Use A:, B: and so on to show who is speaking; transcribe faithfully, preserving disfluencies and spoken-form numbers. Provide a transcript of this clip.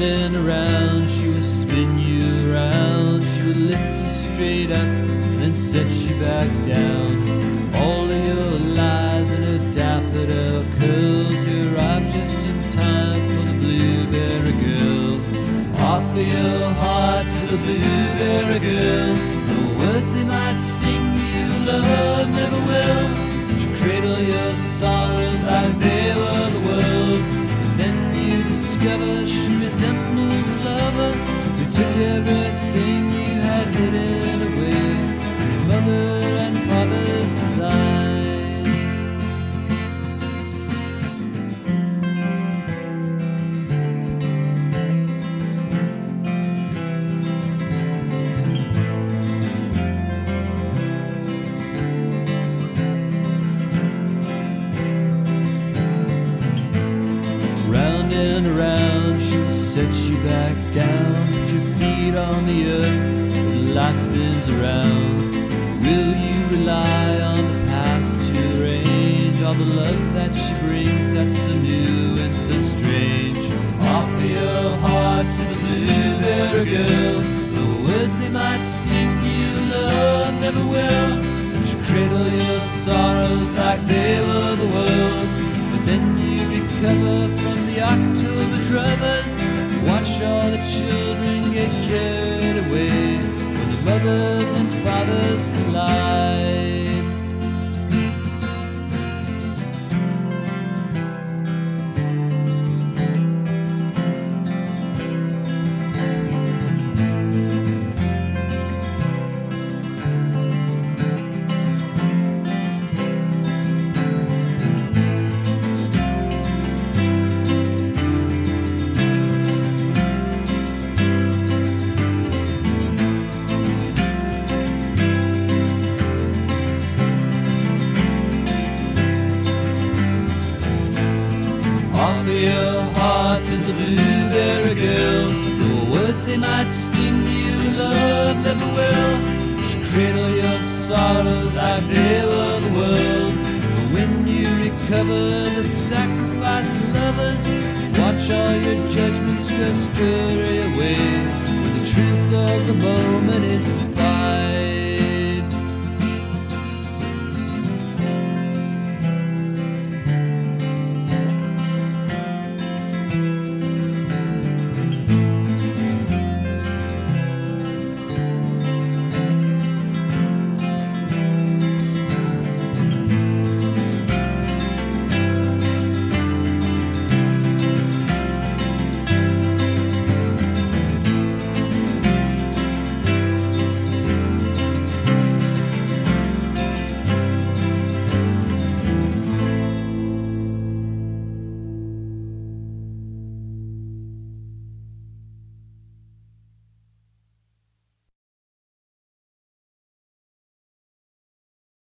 A: and around, she would spin you around. She would lift you straight up and then set you back down. All of your lies and her daffodil curls, you arrived just in time for the blueberry girl. Offer your heart to the blueberry girl. The words they might sting you, love never will. She cradle your sorrows like they were the world. But then you discover she resembles a lover who took everything you had hidden away, your mother and father's designs. Round and around, she will set you back down. Put your feet on the earth, life spins around. Will you rely on the past to arrange all the love that she brings that's so new and so strange? Offer your heart to the blueberry girl. The words they might sting you, love never will. She cradle your sorrows like they were the world. But then you recover from the October druthers. Watch all the children get carried away when the mothers and fathers collide. Offer your heart to the blueberry girl. The words they might sting you, love never will. She cradle your sorrows like they were the world. But when you recover the sacrificed lovers, watch all your judgments go scurry away, when the truth of the moment is spotted.